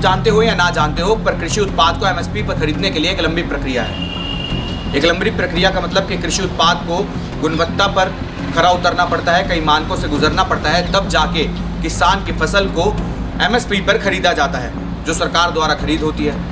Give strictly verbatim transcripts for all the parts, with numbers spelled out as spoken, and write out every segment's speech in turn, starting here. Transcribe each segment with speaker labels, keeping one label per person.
Speaker 1: जानते हो या ना जानते हो, पर कृषि उत्पाद को एमएसपी पर खरीदने के लिए एक लंबी प्रक्रिया है। एक लंबी प्रक्रिया का मतलब कि कृषि उत्पाद को गुणवत्ता पर खरा उतरना पड़ता है, कई मानकों से गुजरना पड़ता है, तब जाके किसान की फसल को एमएसपी पर खरीदा जाता है, जो सरकार द्वारा खरीद होती है।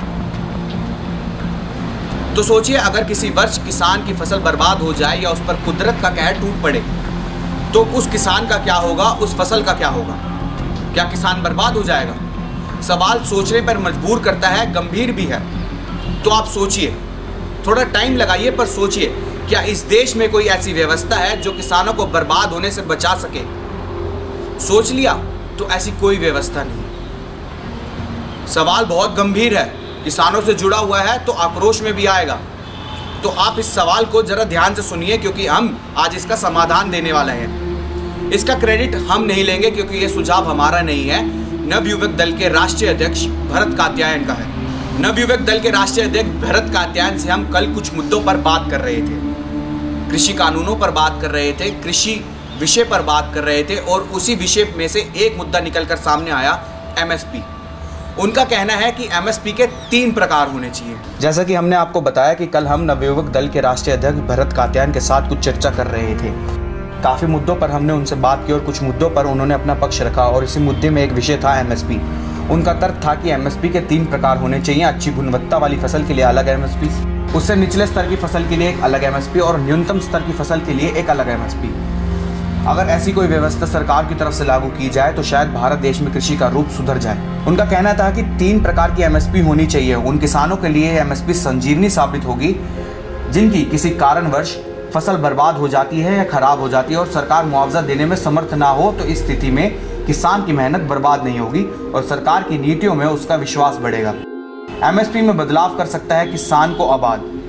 Speaker 1: तो सोचिए, अगर किसी वर्ष किसान की फसल बर्बाद हो जाए या उस पर कुदरत का कहर टूट पड़े, तो उस किसान का क्या होगा, उस फसल का क्या होगा? क्या किसान बर्बाद हो जाएगा? सवाल सोचने पर मजबूर करता है, गंभीर भी है। तो आप सोचिए, थोड़ा टाइम लगाइए पर सोचिए, क्या इस देश में कोई ऐसी व्यवस्था है जो किसानों को बर्बाद होने से बचा सके? सोच लिया तो ऐसी कोई व्यवस्था नहीं। सवाल बहुत गंभीर है, किसानों से जुड़ा हुआ है, तो आक्रोश में भी आएगा। तो आप इस सवाल को जरा ध्यान से सुनिए, क्योंकि हम आज इसका समाधान देने वाले हैं। इसका क्रेडिट हम नहीं लेंगे, क्योंकि ये सुझाव हमारा नहीं है, नवयुवक दल के राष्ट्रीय अध्यक्ष भरत कात्यायन का है। नवयुवक दल के राष्ट्रीय अध्यक्ष भरत कात्यायन से हम कल कुछ मुद्दों पर बात कर रहे थे, कृषि कानूनों पर बात कर रहे थे, कृषि विषय पर बात कर रहे थे, और उसी विषय में से एक मुद्दा निकलकर सामने आया, एमएसपी। उनका कहना है कि एमएसपी के तीन प्रकार होने चाहिए। जैसा कि हमने आपको बताया कि कल हम नवयुवक दल के राष्ट्रीय अध्यक्ष भरत कात्यायन के साथ कुछ चर्चा कर रहे थे। काफ़ी मुद्दों पर हमने उनसे बात की और कुछ मुद्दों पर उन्होंने अपना पक्ष रखा, और इसी मुद्दे में एक विषय था एमएसपी। उनका तर्क था कि एमएसपी के तीन प्रकार होने चाहिए। अच्छी गुणवत्ता वाली फसल के लिए अलग एमएसपी, उससे निचले स्तर की फसल के लिए एक अलग एमएसपी, और न्यूनतम स्तर की फसल के लिए एक अलग एमएसपी। अगर ऐसी कोई व्यवस्था सरकार की तरफ से लागू की जाए तो शायद भारत देश में कृषि का रूप सुधर जाए। उनका कहना था कि तीन प्रकार की एमएसपी होनी चाहिए। उन किसानों के लिए एमएसपी संजीवनी साबित होगी जिनकी किसी कारणवश फसल बर्बाद हो जाती है या खराब हो जाती है और सरकार मुआवजा देने में समर्थ ना हो, तो इस स्थिति में किसान की मेहनत बर्बाद नहीं होगी और सरकार की नीतियों में उसका विश्वास बढ़ेगा। एमएसपी में बदलाव कर सकता है किसान को आबाद।